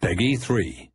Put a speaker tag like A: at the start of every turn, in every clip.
A: Peggy 3.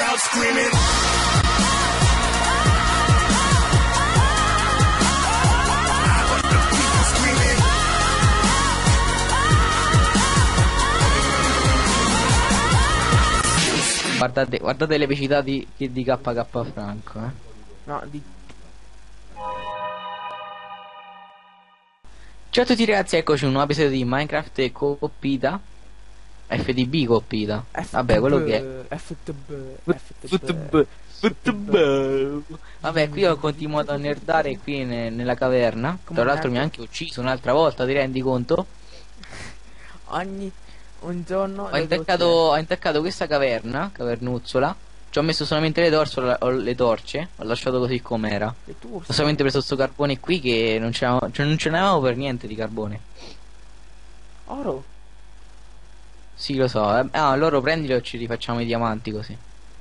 B: Guardate le velocità di KK Franco, eh.
C: No,
B: Ciao a tutti ragazzi, eccoci un nuovo episodio di Minecraft Coppita. FDB Coppita. Vabbè, quello che è. Vabbè, qui ho continuato a nerdare qui nella caverna. Tra l'altro mi ha anche ucciso un'altra volta, ti rendi conto?
C: Un giorno
B: Ho intaccato questa cavernuzzola. Ci ho messo solamente le torce. Ho lasciato così com'era. Ho solamente preso sto carbone qui che non ce n'avevamo per niente di carbone.
C: Oro?
B: Sì, lo so. Allora prendilo e ci rifacciamo i diamanti così.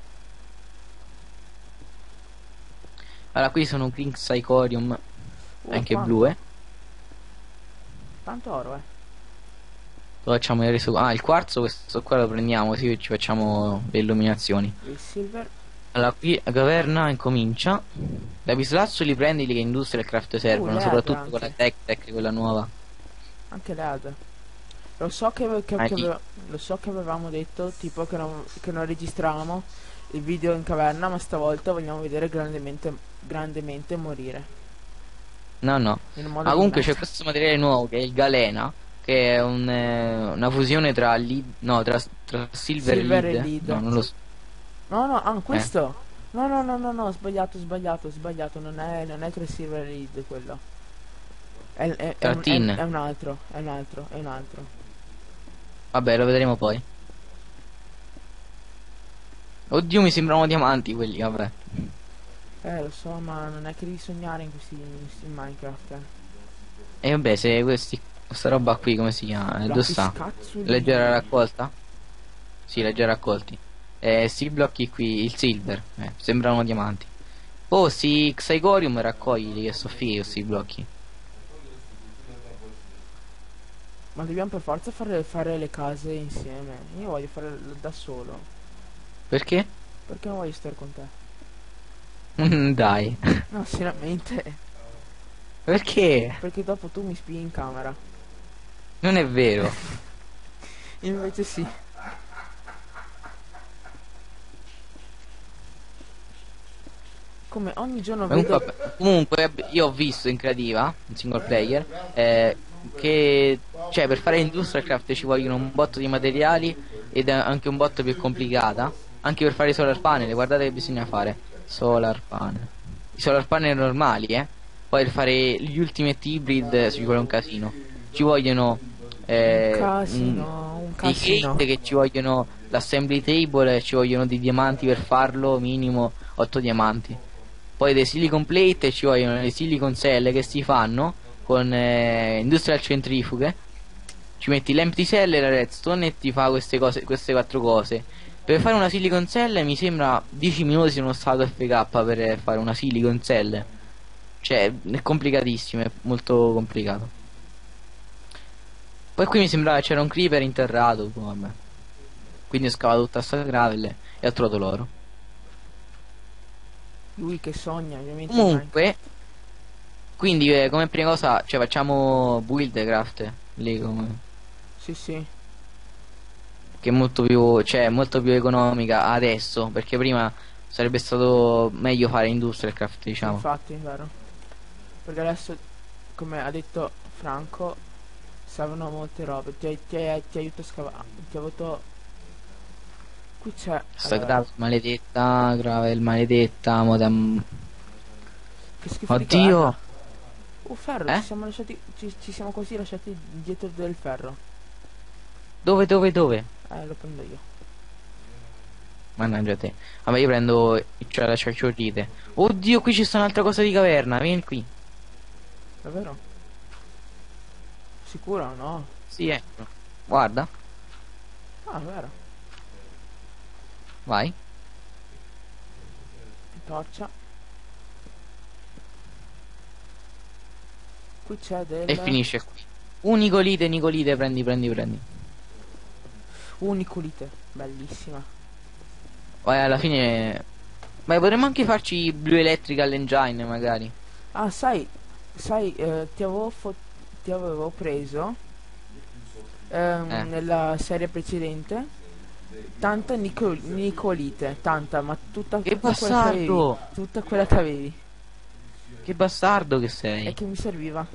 B: Allora, qui sono un King Psychorium. Anche
C: quanto?
B: blu,
C: Tanto oro,
B: Lo facciamo vedere su. Il quarzo, questo qua lo prendiamo così che ci facciamo le illuminazioni.
C: Il silver?
B: Allora, qui la caverna incomincia. Lapislazzuli prendili che industria e craft servono, soprattutto con la tech, quella nuova.
C: Anche le altre. Lo so che avevamo detto tipo che non registravamo il video in caverna, ma stavolta vogliamo vedere grandemente morire.
B: No. Ma comunque c'è questo materiale nuovo che è il galena, che è una fusione tra silver e lead. No, non lo so.
C: No, questo. No, sbagliato. Non è tra silver e lead quello. È un altro.
B: Vabbè, lo vedremo poi. Oddio, mi sembrano diamanti quelli, vabbè.
C: Lo so, ma non è che devi sognare in Minecraft.
B: E vabbè, se questa roba qui come si chiama? Dove sta? Leggera raccolta? Sì, leggera raccolti. Sti blocchi qui, il silver, sembrano diamanti. Oh, sti Xygorium raccogli che sono fighi questi blocchi.
C: Ma dobbiamo per forza fare le case insieme. Io voglio fare da solo.
B: Perché?
C: Perché non voglio stare con te.
B: Dai.
C: No, seriamente.
B: Perché?
C: Perché dopo tu mi spii in camera.
B: Non è vero.
C: Invece sì. Come ogni giorno
B: comunque io ho visto in creativa, in single player, che per fare Industrial Craft ci vogliono un botto di materiali ed è anche un botto più complicata. Anche per fare i solar panel, guardate che bisogna fare. Solar panel. I solar panel normali, Poi per fare gli Ultimate Hybrid ci vuole un casino. Ci vogliono
C: un casino.
B: che ci vogliono l'assembly table, ci vogliono dei diamanti per farlo, minimo 8 diamanti. Poi dei silicon plate, ci vogliono le silicon cell che si fanno con industrial centrifughe. Ci metti l'empty cell e la redstone e ti fa queste 4 cose. Per fare una silicon cell mi sembra 10 minuti sono stato FK per fare una silicon cell. Cioè, è complicatissimo, è molto complicato. Poi qui mi sembrava c'era un creeper interrato, vabbè. Quindi ho scavato tutta sta gravel e ho trovato l'oro.
C: Lui che sogna, ovviamente.
B: Comunque, quindi come prima cosa, facciamo buildcraft lì come.
C: Sì.
B: Che è molto più economica adesso, perché prima sarebbe stato meglio fare Industrial Craft, diciamo.
C: Infatti, è vero. Perché adesso, come ha detto Franco, servono molte robe. Ti aiuto a scavare. Ti aiuto. Qui c'è
B: Sta gravel maledetta, modem.
C: Che schifo.
B: Oddio.
C: Ferro, ci siamo così lasciati dietro del ferro.
B: Dove?
C: Lo prendo io.
B: Mannaggia te. Vabbè, io prendo la ciacciolite. Oddio, qui c'è un'altra cosa di caverna, vieni qui.
C: Davvero? Sicuro o no?
B: Sì, ecco. Guarda.
C: Ah, vero.
B: Vai.
C: Torcia. Qui c'è
B: E finisce qui. Nicolite, prendi.
C: Nicolite, bellissima.
B: Vai, alla fine... Ma potremmo anche farci Blue Electrical Engine, magari.
C: Ah, sai, ti avevo preso
B: Eh.
C: nella serie precedente tanta nicolite, tanta, ma
B: Che
C: tutta quella che avevi,
B: bastardo!
C: tutta quella che avevi,
B: Che bastardo che
C: e
B: sei.
C: che mi serviva.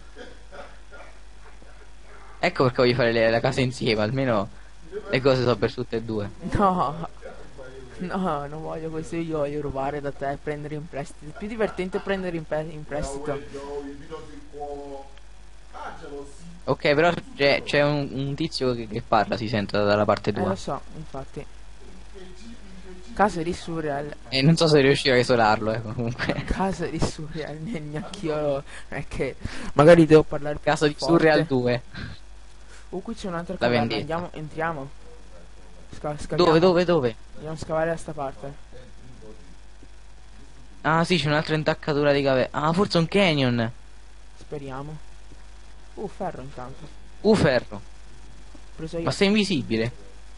B: Ecco perché voglio fare la casa insieme, almeno le cose so per tutte e due.
C: No, no, non voglio questo, io voglio rubare da te e prendere in prestito. È più divertente prendere in prestito.
B: Ok, però c'è un tizio che parla, si sente dalla parte
C: Lo
B: tua.
C: so, infatti. Casa di Surreal.
B: E non so se riuscirò a isolarlo, comunque.
C: Casa di Surreal, neanch'io non è che magari devo parlare più
B: Caso di Surreal
C: forte.
B: 2.
C: Qui c'è un'altra
B: La
C: caverna,
B: vendetta.
C: andiamo, entriamo.
B: Dove,
C: Scaviamo.
B: dove, dove?
C: Andiamo a scavare da sta parte.
B: Ah sì, c'è un'altra intaccatura di cave. Ah, forse un canyon.
C: Speriamo. Ferro intanto.
B: Ferro.
C: Preso
B: Ma
C: io.
B: sei invisibile.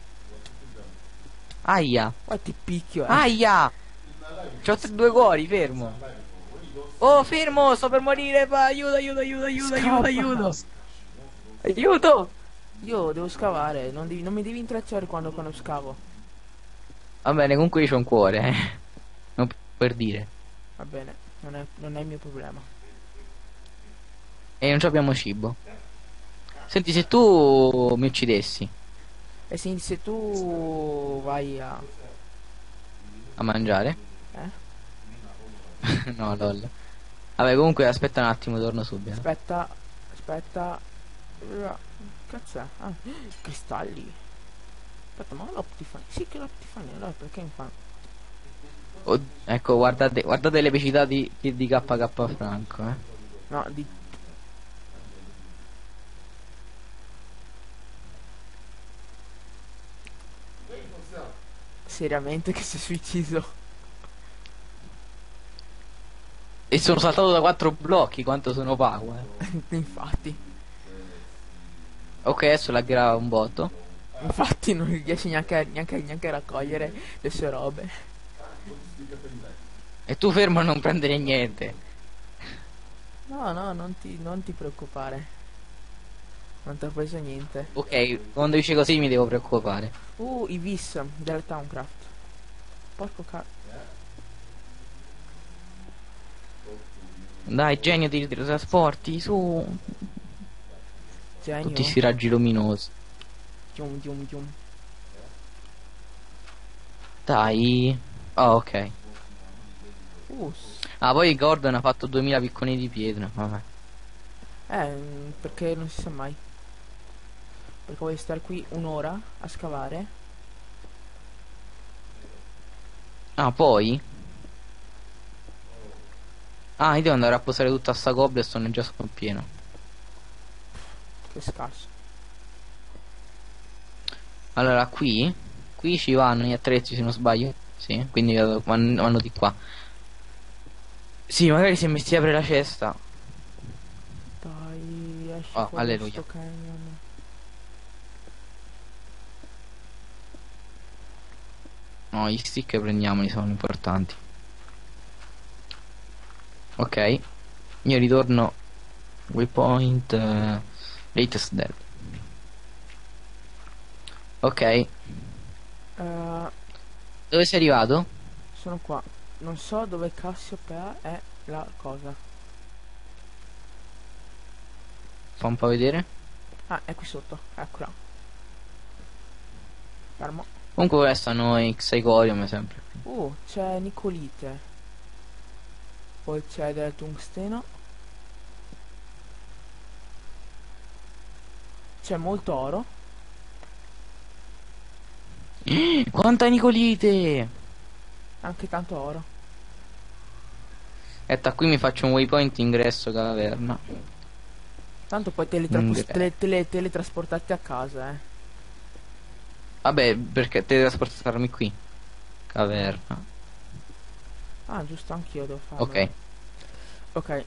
B: Aia.
C: Poi ti picchio,
B: Aia. C'ho due cuori, fermo. Oh, fermo, sto per morire. Aiuto, aiuto, aiuto, aiuto, aiuto,
C: Scappa.
B: aiuto. Aiuto.
C: Io devo scavare, non mi devi intracciare quando scavo.
B: Va bene, comunque io c'ho un cuore, eh. Non per dire.
C: Va bene, non è il mio problema.
B: E non abbiamo cibo. Senti, se tu mi uccidessi
C: E se tu vai
B: a mangiare.
C: Eh?
B: No, lol. Vabbè, comunque aspetta un attimo, torno subito.
C: Aspetta. Cazzo è? Ah, cristalli. Aspetta, ma l'Optifine. Sì che l'Optifine, allora perché mi fa?
B: Ecco, guardate l'epicità di KK Franco, eh.
C: No, di. Seriamente che si è suiciso.
B: E sono saltato da 4 blocchi, quanto sono power.
C: Infatti.
B: Ok, adesso l'aggrava un botto.
C: Infatti non riesce neanche a raccogliere le sue robe.
B: E tu fermo a non prendere niente.
C: No, non ti preoccupare. Non ti ho preso niente.
B: Ok, quando dice così mi devo preoccupare.
C: I vis del Towncraft. Porco
B: Dai, genio di teletrasporti, su.
C: genio.
B: Tutti sti raggi luminosi.
C: Gium.
B: Dai. Oh, ok.
C: Uh,
B: Ah, poi Gordon ha fatto 2000 picconi di pietra. Vabbè.
C: perché non si sa mai. Perché voglio stare qui un'ora a scavare.
B: Ah, poi? Ah, io devo andare a posare tutta sta cobblestone e già sono pieno.
C: Che scarso.
B: Allora, qui ci vanno gli attrezzi se non sbaglio. Sì, quindi vanno di qua. Sì, magari se mi si apre la cesta.
C: Dai, esci
B: Oh,
C: fuori da
B: alleluia.
C: sto canyon.
B: No, gli stick che prendiamoli sono importanti. Ok. Io ritorno. Waypoint. Latest dead. Ok. Dove sei arrivato?
C: Sono qua. Non so dove Cassiopeia è la cosa.
B: Fa un po' vedere.
C: Ah, è qui sotto. Eccola. Fermo.
B: Comunque restano i Xycorium sempre.
C: C'è Nicolite. Poi c'è del tungsteno. C'è molto oro.
B: Quanta Nicolite!
C: Anche tanto oro.
B: Aspetta, qui mi faccio un waypoint ingresso caverna.
C: Tanto poi teletrasportati a casa,
B: Vabbè, perché teletrasportarmi qui. Caverna.
C: Ah, giusto, anch'io devo farlo.
B: Ok.
C: Ok,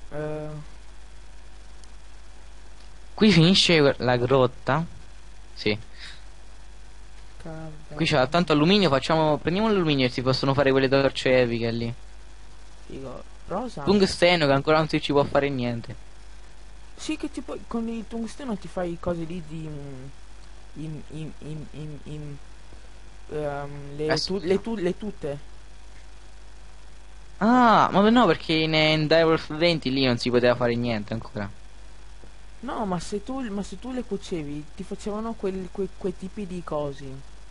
B: Qui finisce la grotta. Sì. Qui c'è tanto alluminio, prendiamo l'alluminio e si possono fare quelle torce epiche lì.
C: Figo. Rosa.
B: Tungsteno che ancora non si ci può fare niente.
C: Sì, che tipo con il tungsteno ti fai cose lì di le tute.
B: Ah, ma no, perché in Diverse 20 lì non si poteva fare niente ancora.
C: No, ma se tu le cuocevi ti facevano quei tipi di cosi.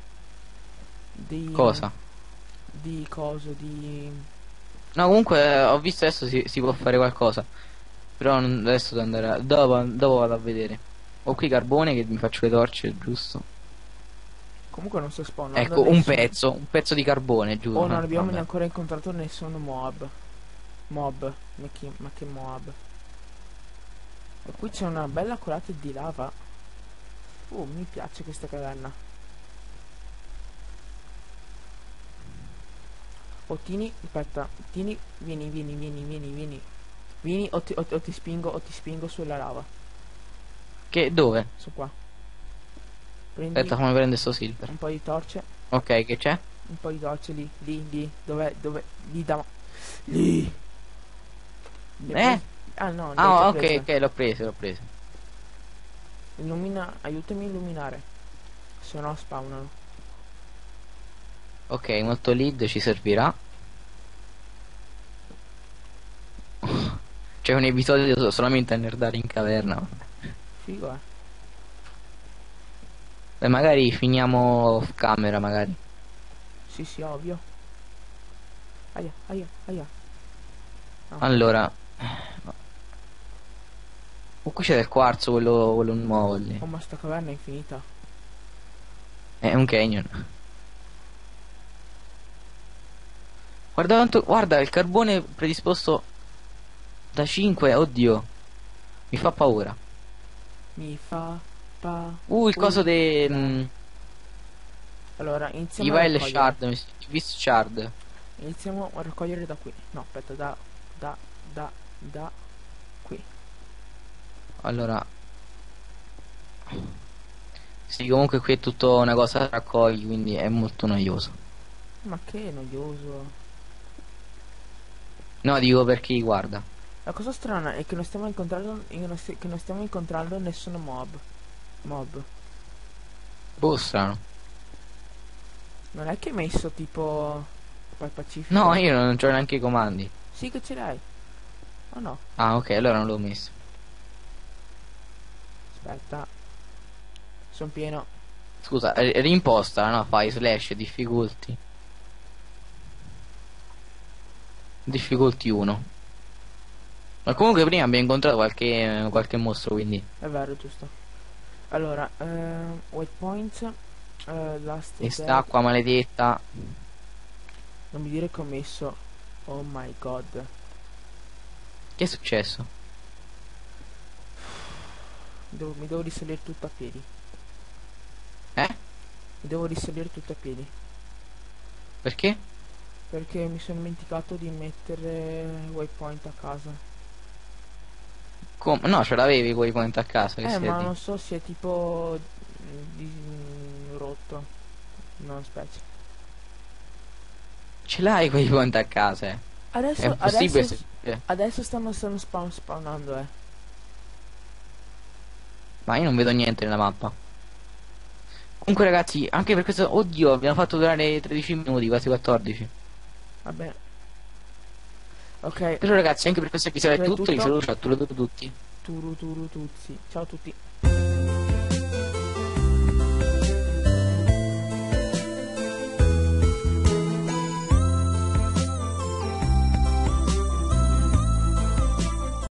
C: Di
B: Cosa?
C: di coso di
B: No, comunque ho visto adesso si può fare qualcosa. Però adesso devo andare dopo vado a vedere. Ho qui carbone che mi faccio le torce, giusto?
C: comunque non sto spawnando
B: Ecco, un pezzo di carbone,
C: Oh,
B: giusto?
C: non abbiamo
B: Vabbè.
C: ancora incontrato nessun mob, ma che mob. E qui c'è una bella colata di lava. Mi piace questa caverna. Oh, Tini, aspetta, Tini, vieni. Vieni o ti spingo sulla lava.
B: Che dove?
C: Su qua. Prendi
B: Aspetta, fammi prendere sto silver.
C: un po' di torce.
B: Ok, che c'è?
C: Un po' di torce lì. Dove? Lì da... Lì. Le
B: Eh?
C: Ah no, le hai già
B: Ah, ok,
C: prese.
B: ok, l'ho preso.
C: Aiutami a illuminare. Se no spawnano.
B: Ok, molto lead ci servirà. C'è un episodio solamente a nerdare in caverna.
C: Figo, eh.
B: Beh, magari finiamo off camera, magari.
C: Sì, ovvio. Aia. No.
B: Allora. Oh, qui c'è del quarzo, quello nuovo lì.
C: Oh, ma sta caverna è infinita.
B: È un canyon. Guarda, il carbone predisposto da 5, oddio. Mi fa paura.
C: Mi fa pa...
B: Il coso de...
C: Allora,
B: I
C: iniziamo a
B: Vile
C: raccogliere.
B: Shard, i Beast Shard.
C: Iniziamo a raccogliere da qui. No, aspetta, da qui.
B: Allora, sì, comunque qui è tutto una cosa da raccogli, quindi è molto noioso.
C: Ma che noioso.
B: No, dico per chi guarda.
C: La cosa strana è che non stiamo incontrando nessun mob.
B: Boh, strano.
C: Non è che hai messo tipo Pacifico?
B: No, io non c'ho neanche i comandi.
C: Sì che ce l'hai. Oh no,
B: Ah, ok, allora non l'ho messo.
C: aspetta. Sono pieno.
B: Scusa, rimposta, no? Fai slash difficulty. Difficulty 1. Ma comunque prima abbiamo incontrato qualche mostro, quindi.
C: È vero, giusto. Allora, waypoint, last
B: E
C: dead.
B: st'acqua maledetta.
C: Non mi dire che ho messo. Oh my god.
B: Che è successo?
C: Mi devo risalire tutto a piedi.
B: Eh?
C: Mi devo risalire tutto a piedi.
B: Perché?
C: Perché mi sono dimenticato di mettere waypoint a casa.
B: No, ce l'avevi quei point a casa che
C: Ma
B: di.
C: non so se è tipo rotto. Non specie.
B: Ce l'hai quei point a casa, eh? È
C: Adesso,
B: possibile
C: adesso, adesso stanno spawnando, eh.
B: Ma io non vedo niente nella mappa. Comunque ragazzi, anche per questo. Oddio, abbiamo fatto durare 13 minuti, quasi 14.
C: Vabbè. Ok,
B: Però ragazzi, anche per questo episodio è
C: è
B: tutto. Vi
C: tutto.
B: saluto, ciao a tutti.
C: Turu tuzzi. Ciao a tutti.